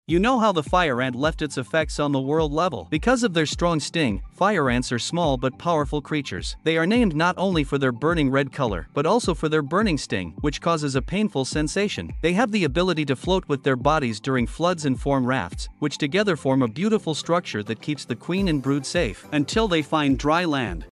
You know how the fire ant left its effects on the world level. Because of their strong sting, fire ants are small but powerful creatures. They are named not only for their burning red color, but also for their burning sting, which causes a painful sensation. They have the ability to float with their bodies during floods and form rafts, which together form a beautiful structure that keeps the queen and brood safe until they find dry land.